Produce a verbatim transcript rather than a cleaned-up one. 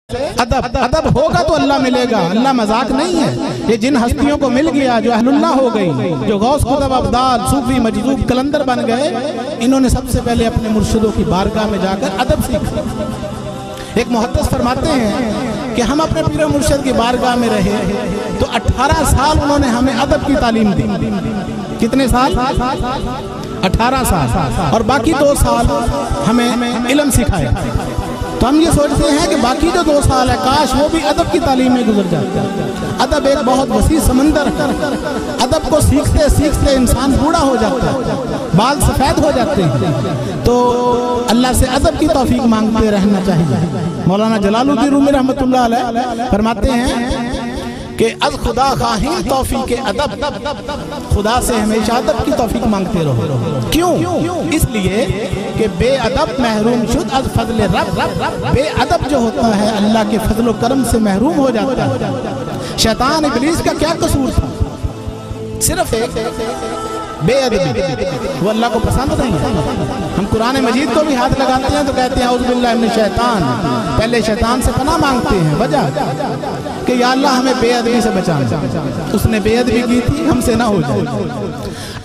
ادب ادب ہوگا تو اللہ ملے گا، اللہ مذاق نہیں ہے۔ یہ جن ہستیوں کو مل گیا جو اہل اللہ ہو گئی، جو غوث قطب ابدال صوفی مجذوب کلندر بن گئے، انہوں نے سب سے پہلے اپنے مرشدوں کی بارگاہ میں جا کر ادب سیکھا۔ ایک محدث فرماتے ہیں کہ ہم اپنے پیر مرشد کی بارگاہ میں رہے تو اٹھارہ سال انہوں نے ہمیں ادب کی تعلیم دی۔ کتنے سال؟ اٹھارہ سال، اور باقی دو سال ہمیں علم سکھائے۔ تو ہم یہ سوچتے ہیں کہ باقی جو دو سال ہے کاش وہ بھی ادب کی تعلیم میں گزر جاتا ہے۔ ادب ایک بہت وسیع سمندر ہے، ادب کو سیکھتے سیکھتے انسان بوڑھا ہو جاتا ہے، بال سفید ہو جاتے ہیں۔ تو اللہ سے ادب کی توفیق مانگتے رہنا چاہیے۔ مولانا جلال الدین رومی رحمۃ اللہ علیہ فرماتے ہیں کہ از خدا خواہین توفیق ادب، خدا سے ہمیشہ ادب کی توفیق مانگتے رہو۔ کیوں؟ اس لیے کہ بے ادب محروم شد از فضل رب، بے ادب جو ہوتا ہے اللہ کے فضل و کرم سے محروم ہو جاتا ہے۔ شیطان ابلیس کا کیا قصور تھا؟ صرف ایک بے ادبی، وہ اللہ کو پسند نہیں ہے۔ ہم قرآن مجید کو بھی ہاتھ لگاتے ہیں تو کہتے ہیں اعوذ باللہ من الشیطان، پہلے شیطان سے پناہ مانگتے ہیں۔ وجہ کہ یا اللہ ہمیں بے ادبی سے بچانا، اس نے بے ادبی کی تھی، ہم سے نہ ہو جائے۔